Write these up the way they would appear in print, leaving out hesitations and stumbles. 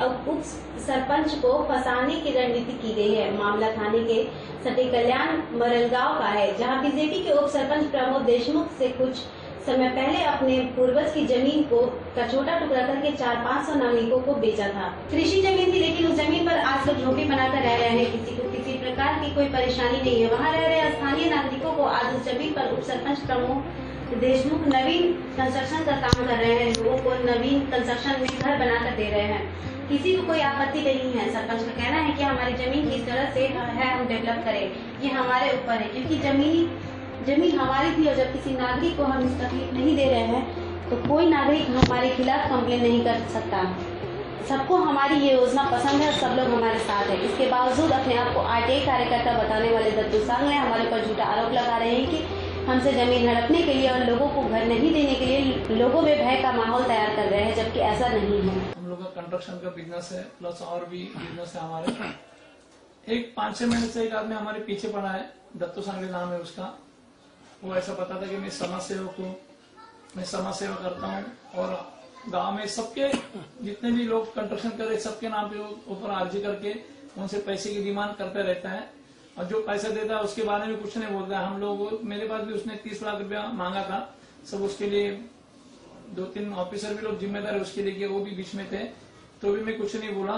अब उप सरपंच को फंसाने की रणनीति की गई है। मामला थाने के सटी कल्याण मरलगांव का है, जहां बीजेपी के उप सरपंच प्रमोद देशमुख से कुछ समय पहले अपने पूर्वज की जमीन का छोटा टुकड़ा करके 400-500 नागरिकों को बेचा था। कृषि जमीन थी, लेकिन उस जमीन पर आज लोग झोपड़ी बनाकर रह रहे हैं। किसी को किसी प्रकार की कोई परेशानी नहीं है। वहाँ रह रहे स्थानीय नागरिकों को आज उस जमीन पर उप सरपंच प्रमोद देशमुख नवीन कंस्ट्रक्शन का काम कर रहे हैं। लोगों को नवीन कंस्ट्रक्शन में घर बनाकर दे रहे हैं। किसी को कोई आपत्ति नहीं है। सरपंच का कहना है कि हमारी जमीन किस तरह से है हम डेवलप करें, ये हमारे ऊपर है, क्योंकि जमीन हमारी थी और जब किसी नागरिक को हम इस तकलीफ नहीं दे रहे हैं तो कोई नागरिक हमारे खिलाफ कंप्लेन नहीं कर सकता। सबको हमारी ये योजना पसंद है, सब लोग हमारे साथ है। इसके बावजूद अपने आप को आरटीआई कार्यकर्ता बताने वाले दत्तू सांगले हमारे ऊपर झूठा आरोप लगा रहे हैं कि हमसे जमीन हड़पने के लिए और लोगों को घर नहीं देने के लिए लोगों में भय का माहौल तैयार कर रहे हैं, जबकि ऐसा नहीं है। हम लोग का कंस्ट्रक्शन का बिजनेस है, प्लस और भी बिजनेस है हमारे। एक 5-6 महीने से एक आदमी हमारे पीछे पड़ा है, दत्तू सांगले नाम है उसका। वो ऐसा पता था कि मैं समाज सेवा करता हूँ और गांव में सबके जितने भी लोग कंस्ट्रक्शन कर रहे सबके नाम पे ऊपर अर्जी करके उनसे पैसे की डिमांड करता रहता है और जो पैसा देता है उसके बारे में कुछ नहीं बोलता है। हम लोग मेरे पास भी उसने 30 लाख रुपया मांगा था, सब उसके लिए 2-3 ऑफिसर भी लोग जिम्मेदार उसके लिए किए, वो भी बीच में थे, तो भी मैं कुछ नहीं बोला।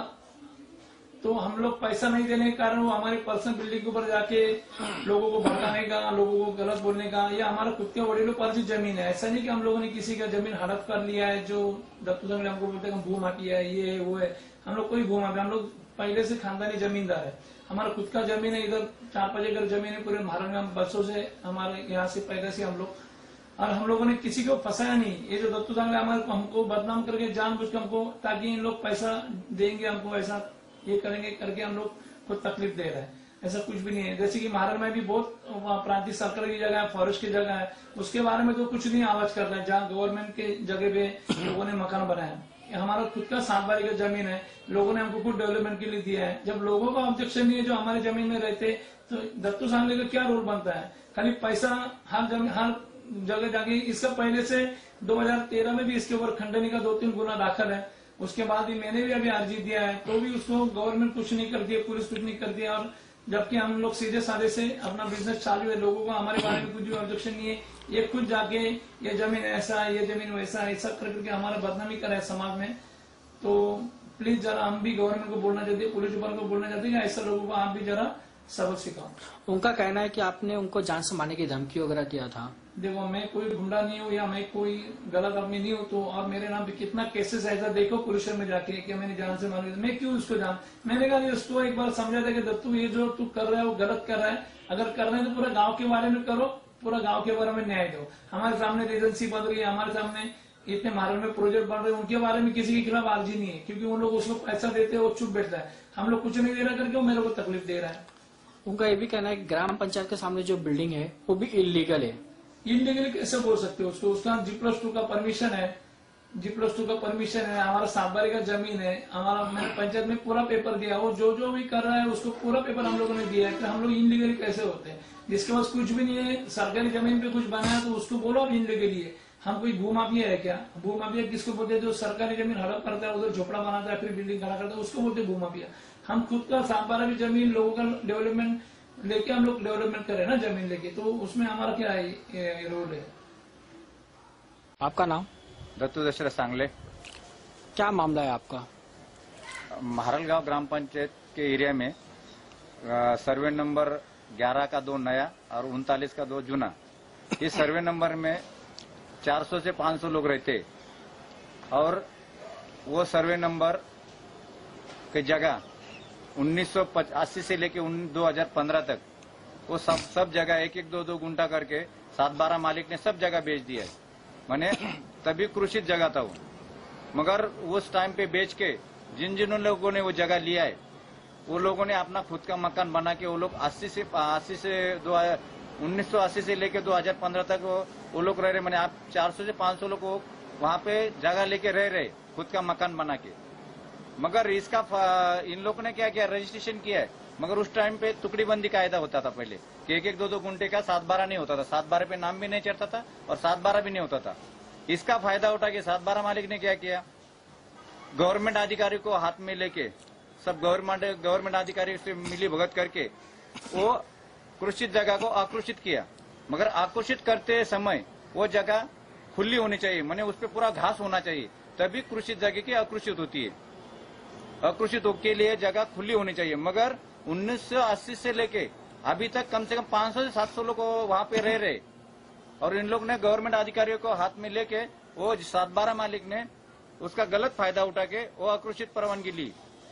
तो हम लोग पैसा नहीं देने के कारण वो हमारे पर्सनल बिल्डिंग के ऊपर जाके लोगों को भड़काने का, लोगों को गलत बोलने का, ये हमारा खुद के वडीलों पर जो जमीन है। ऐसा नहीं कि हम लोगों ने किसी का जमीन हड़प कर लिया है, जो दत्तू सांगले हमको बोलते हैं भू माफिया है, ये वो है। हम लोग कोई भू माफिया, हम लोग पहले से खानदानी जमींदार है। हमारा खुद का जमीन है, इधर 4-5 एकड़ जमीन है पूरे महाराष्ट्र में। हम बरसों से हमारे यहाँ से पहले से हम लोग, और हम लोगों ने किसी को फंसाया नहीं। ये जो दत्तू सांगले हमारे हमको बदनाम करके जानबूझ के हमको, ताकि इन लोग पैसा देंगे हमको, ऐसा ये करेंगे करके हम लोग को तकलीफ दे रहे हैं, ऐसा कुछ भी नहीं है। जैसे कि महाराष्ट्र में भी बहुत प्रांतीय सरकार की जगह है, फॉरेस्ट की जगह है, उसके बारे में तो कुछ नहीं आवाज कर रहे हैं। जहाँ गवर्नमेंट के जगह पे लोगों ने मकान बनाया, हमारा खुद का 7 बारी का जमीन है, लोगों ने हमको कुछ डेवलपमेंट के लिए दिया है। जब लोगों का ऑब्जेक्शन नहीं है जो हमारी जमीन में रहते, तो दत्तू सांगले का क्या रोल बनता है? खाली पैसा हर जगह जाके। इसका पहले से 2013 में भी इसके ऊपर खंडनी का 2-3 गुना दाखिल है। उसके बाद भी मैंने भी अभी अर्जी दिया है, तो भी उसको गवर्नमेंट कुछ नहीं करती है, पुलिस कुछ नहीं करती है। और जबकि हम लोग सीधे साधे से अपना बिजनेस चालू है, लोगों को हमारे बारे में कुछ भी ऑब्जेक्शन नहीं है। ये खुद जाके ये जमीन ऐसा है, ये जमीन वैसा है, ऐसा करके हमारा बदनामी करा है समाज में। तो प्लीज जरा हम भी गवर्नमेंट को बोलना चाहते हैं, पुलिस विभाग को बोलना चाहते हैं, ऐसा लोगों को आप भी जरा सबक सिखाओ। उनका कहना है कि आपने उनको जान से मारने की धमकी वगैरह दिया था। देखो, मैं कोई गुंडा नहीं हूँ या मैं कोई गलत आदमी नहीं हूँ, तो और मेरे नाम पे कितना केसेस ऐसा देखो पुलिस में जाके कि मैंने जान से मारा, मैं क्यों उसको मैंने कहा उसको एक बार समझा था कि दत्तू ये जो तू कर रहा है वो गलत कर रहा है। अगर कर रहे हैं तो पूरा गाँव के बारे में करो, पूरा गाँव के बारे में न्याय दो। हमारे सामने एजेंसी बन रही है, हमारे सामने इतने महाराष्ट्र में प्रोजेक्ट बन रहे हैं, उनके बारे में किसी के खिलाफ अर्जी नहीं है, क्योंकि उन लोग उसको पैसा देते हैं, वो चुप बैठता है। हम लोग कुछ नहीं दे रहा करके वो मेरे को तकलीफ दे रहा है। उनका ये भी कहना है कि ग्राम पंचायत के सामने जो बिल्डिंग है वो भी इलीगल है। इलीगल कैसे बोल सकते हो उसको? उसका G+2 का परमिशन है, G+2 का परमिशन है, हमारा 7 बारी का जमीन है, हमारा मैंने पंचायत में पूरा पेपर दिया। वो जो भी कर रहा है उसको पूरा पेपर हम लोगों ने दिया है। तो हम लोग इनलीगली कैसे होते हैं? जिसके पास कुछ भी नहीं है, सरकारी जमीन पे कुछ बनाया तो उसको बोलो अब इनलीगली है। हम कोई भू माफिया है क्या? भू माफिया किसको बोलते हैं? जो सरकारी जमीन हड़प करता है, उधर झोपड़ा बनाता है, फिर बिल्डिंग खड़ा करता है, उसको बोलते हैं भू माफिया। हम खुद का 7 बारी जमीन लोगों का डेवलपमेंट लेके हम लोग डेवलपमेंट करें ना जमीन लेके, तो उसमें हमारा क्या है रोल है। आपका नाम? दत्तू दशरथ सांगले। क्या मामला है आपका? महारलगांव ग्राम पंचायत के एरिया में सर्वे नंबर 11 का 2 नया और 39 का 2 जूना, इस सर्वे नंबर में 400 से 500 लोग रहते और वो सर्वे नंबर की जगह 1985 से लेके 2015 तक वो सब जगह 1-1, 2-2 गुंठा करके 7-12 मालिक ने सब जगह बेच दिया है। माने तभी कृषित जगह था वो, मगर उस टाइम पे बेच के जिन लोगों ने वो जगह लिया है, वो लोगों ने अपना खुद का मकान बना के वो लोग 1980 से लेके 2015 तक वो लोग रह रहे। मैंने आप 400 से 500 लोग वहाँ पे जगह लेके रह रहे खुद का मकान बना के। मगर इसका इन लोगों ने क्या किया, रजिस्ट्रेशन किया है, मगर उस टाइम पे टुकड़ीबंदी कायदा होता था पहले कि 1-1, 2-2 गुंठे का 7-12 नहीं होता था, 7-12 पे नाम भी नहीं चढ़ता था और 7-12 भी नहीं होता था। इसका फायदा उठा के 7-12 मालिक ने क्या किया, गवर्नमेंट अधिकारी को हाथ में लेके सब गवर्नमेंट अधिकारी से मिली भगत करके वो कृषित जगह को आकृषित किया। मगर आकृषित करते समय वो जगह खुली होनी चाहिए, माने उस पर पूरा घास होना चाहिए, तभी कृषित जगह की आकृषित होती है। आकृषित के लिए जगह खुली होनी चाहिए। मगर 1980 से लेके अभी तक कम से कम 500 से 700 लोग वहां पे रह रहे, और इन लोग ने गवर्नमेंट अधिकारियों को हाथ में लेके वो 7-12 मालिक ने उसका गलत फायदा उठा के वो आकृषित परवानगी ली।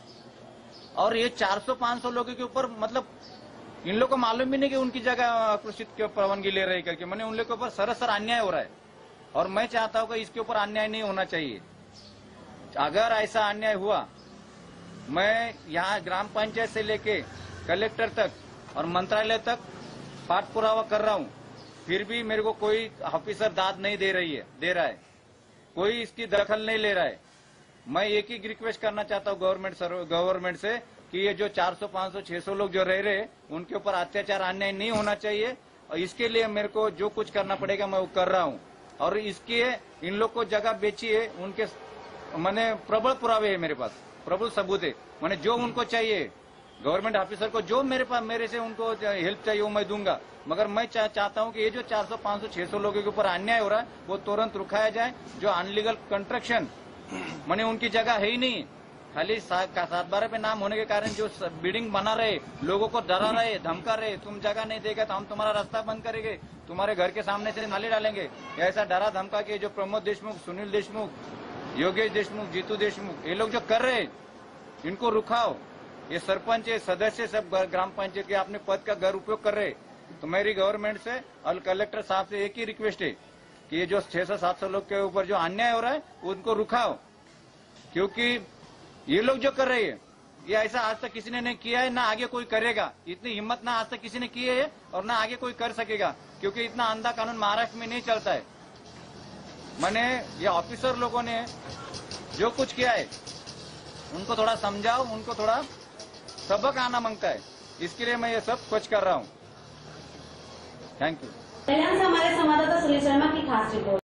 और ये 400-500 लोगों के ऊपर मतलब इन लोग को मालूम भी नहीं कि उनकी जगह आकृषित की परवानगी ले रहे करके, मैंने उन लोग के ऊपर सरासर अन्याय हो रहा है। और मैं चाहता हूं कि इसके ऊपर अन्याय नहीं होना चाहिए। अगर ऐसा अन्याय हुआ, मैं यहाँ ग्राम पंचायत से लेके कलेक्टर तक और मंत्रालय तक पाठ पुरावा कर रहा हूँ, फिर भी मेरे को कोई ऑफिसर दाद नहीं दे रहा है, कोई इसकी दखल नहीं ले रहा है। मैं एक ही रिक्वेस्ट करना चाहता हूँ गवर्नमेंट से कि ये जो 400, 500, 600 लोग जो रह रहे उनके ऊपर अत्याचार अन्याय नहीं होना चाहिए, और इसके लिए मेरे को जो कुछ करना पड़ेगा मैं वो कर रहा हूँ। और इसके इन लोग को जगह बेची है, उनके मैंने प्रबल पुरावे है, मेरे पास प्रबल सबूत है। मैंने जो उनको चाहिए गवर्नमेंट ऑफिसर को जो मेरे से उनको हेल्प चाहिए वो मैं दूंगा। मगर मैं चाहता हूं कि ये जो 400, 500, 600 लोगों के ऊपर अन्याय हो रहा है वो तुरंत रुकाया जाए। जो अनलीगल कंस्ट्रक्शन मैंने उनकी जगह है ही नहीं, खाली 7-12 पे नाम होने के कारण जो बिल्डिंग बना रहे, लोगों को डरा रहे, धमका रहे, तुम जगह नहीं देगा तो हम तुम्हारा रास्ता बंद करेंगे, तुम्हारे घर के सामने से नाले डालेंगे, ऐसा डरा धमका के जो प्रमोद देशमुख, सुनील देशमुख, योगेश देशमुख, जीतू देशमुख ये लोग जो कर रहे इनको रुकाओ। ये सरपंच सदस्य सब ग्राम पंचायत के अपने पद का घर उपयोग कर रहे। तो मेरी गवर्नमेंट से और कलेक्टर साहब से एक ही रिक्वेस्ट है कि ये जो 600-700 लोग के ऊपर जो अन्याय हो रहा है उनको रुकाओ, क्योंकि ये लोग जो कर रहे हैं ये ऐसा आज तक किसी ने नहीं किया है, ना आगे कोई करेगा। इतनी हिम्मत ना आज तक किसी ने की है और ना आगे कोई कर सकेगा, क्योंकि इतना अंधा कानून महाराष्ट्र में नहीं चलता है। मैंने ये ऑफिसर लोगों ने जो कुछ किया है उनको थोड़ा समझाओ, उनको थोड़ा सबक आना मांगता है, इसके लिए मैं ये सब कुछ कर रहा हूँ। Thank you. कल्याण से हमारे संवाददाता सुनील शर्मा की खास रिपोर्ट।